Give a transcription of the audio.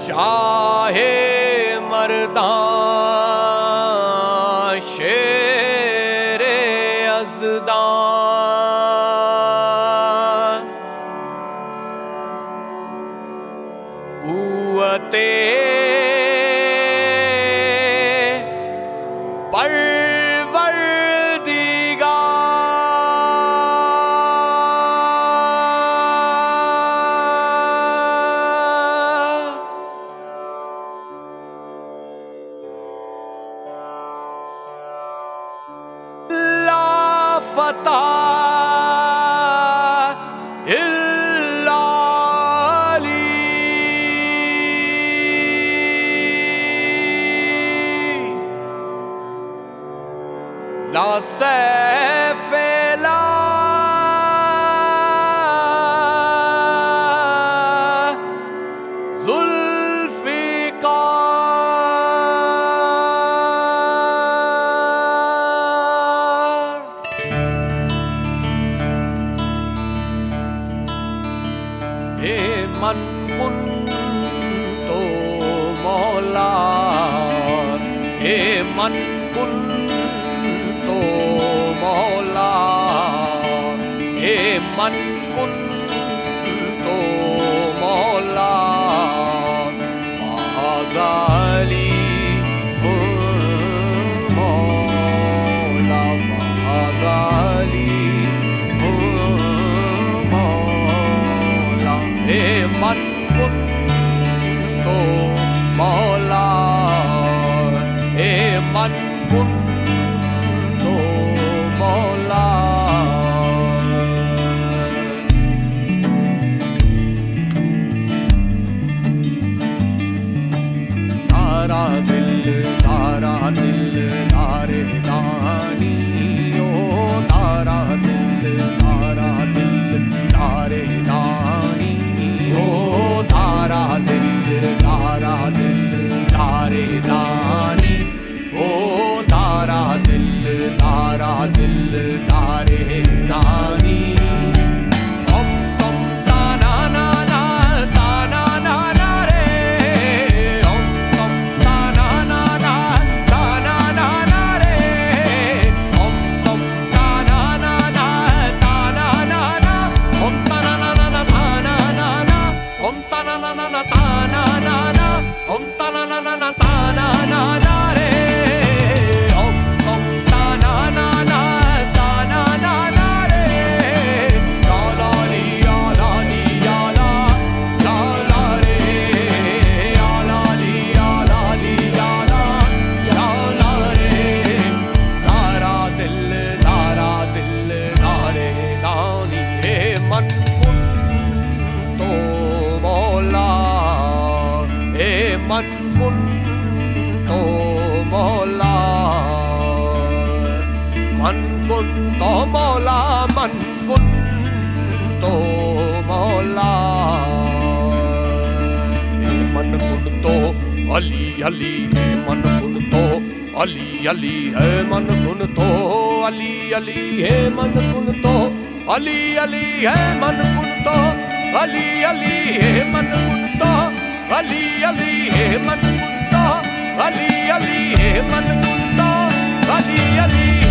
शाहे मर्दां शेरे अज़दां कुव्वते फता इल्ला अली ला सैफ ला मन कुन तो मौला हे मन कुन तो मौला हे मन कुन तो मौला फाज़ली मौला फाज़ली मन कुन तो मौला हे मन कुन तो मौला तारा दिल तारे दानी ओ तारा दिल तारे दानी ओ तारा दिल तारे दानी ओ तारा दिल तारे दानी ओम तम ताना ना ना ताना ना ना रे ओम तम ताना ना ना ताना ना ना रे ओम तम ताना ना ना ताना ना ना ओम ताना ना ना ताना ना ना ओम ताना ना ना ताना ना ना ओम ताना ना ना ताना ना ना रे ओम तम ताना ना ना ताना ना ना रे ला ला ली ला ला ली ला ला ला ला रे ला ला ली ला ला ली ला ला ला ला रे तारा दिल तारे दानी हे मन कुन तो मौला हे मन कुन तो मौला मन कुन तो मौला मन कुन तो मौला हे मन कुन तो अली अली हे मन कुन तो अली अली है मन कुन तो अली अली है मन कुन तो अली अली है मन कुन तो अली अली है मन कुन तो अली अली है मन कुन तो अली अली है मन कुन तो अली अली